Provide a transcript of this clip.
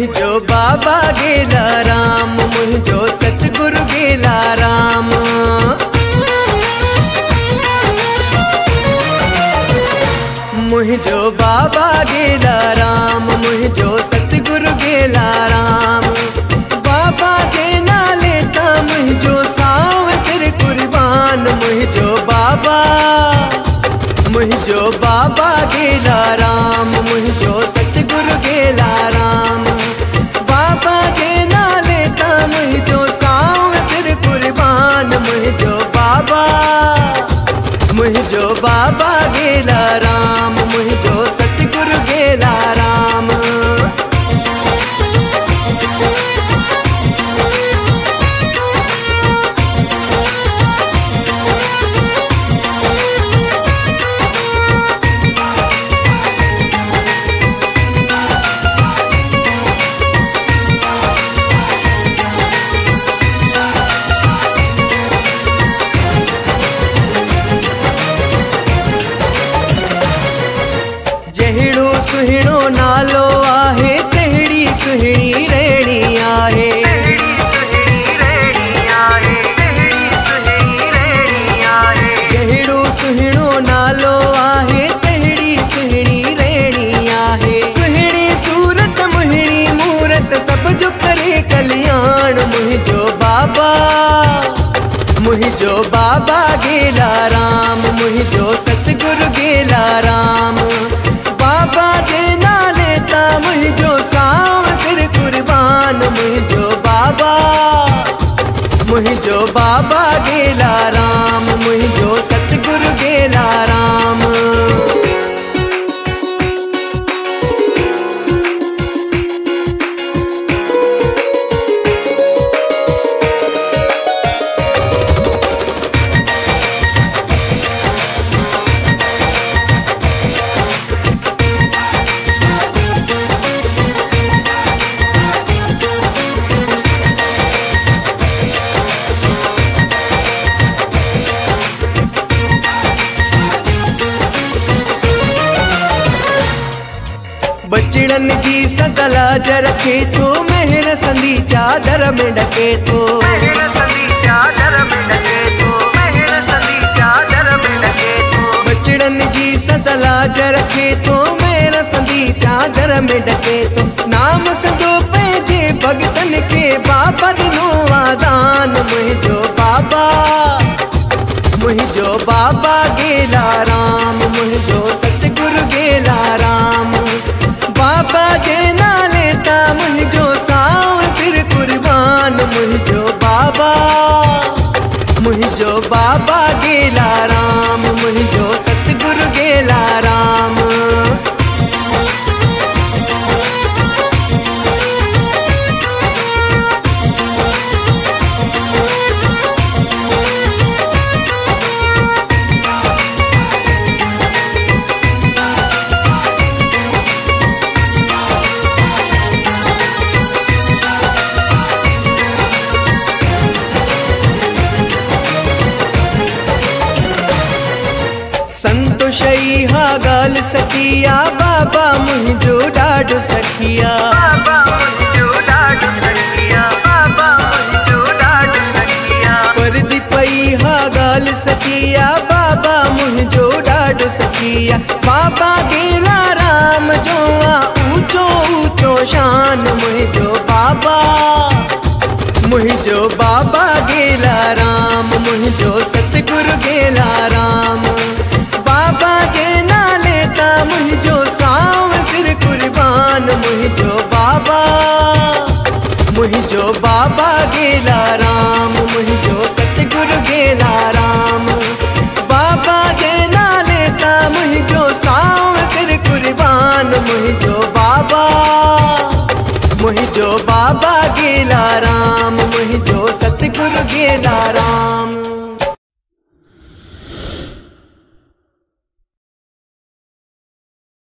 मुझो बाबा गेला राम, मुझो सतगुरु गेला राम। मुझो बाबा गेला राम, मुझो सतगुरु गेला राम। बाबा के नाले ता मुझो साव सिर कुर्बान। मुझो बाबा गेला राम, मुझो सतगुरु गेला राम। बाबा के नाले ता मुझो साव सिर कुर्बान। मुझो बाबा गेला राम, मुझो सतगुरु गेला राम। जहिड़ो सुहिणो नालो आहे, तहिड़ी सुहिणी रहणी आहे। जहिड़ो सुहिणो नालो आहे, तहिड़ी सुहिणी रहणी आहे। सुहिणी सूरत मुहिणी मूरत सब जो करे कल्याण। मुझो बाबा गेला राम, मुझो सतगुरु गेला राम। बाबा के नाले ता मुझो साव सिर कुर्बान। मुझो बाबा गेला राम, मुझो सतगुरु गेला राम। बचड़न जी सदला रखे तो मेहर संदी चादर में ढके तो। बचड़न जी सदला रखे तो मेहर संदी चादर में ढके तो। नाम सदो पंहिंजे भगतन के बाबा दिनो आदान। मुझो बाबा गेला राम, मुझो सतगुरु गेला राम। बाबा के नाले ता मुझो साव सिर कुर्बान। मुझो बाबा गेला राम, मुझो सतगुरु गेला राम। संतोषई हा गाल सखिया, बाबा मुझो डाडो सखिया। परदी पई हा गाल सखिया, बाबा मुझो डाडो सखिया। बाबा गेला राम जो आ ऊंचो ऊंचो शान। मुझो बाबा गेला राम, मुझो सतगुरु गेला राम। बाबा के नाले ता मुझो साव सिर कुर्बान। मुझो बाबा गेला राम, मुझो सतगुरु गेला राम। बाबा के नाले ता मुझो साव सिर कुर्बान। मुझो बाबा गेला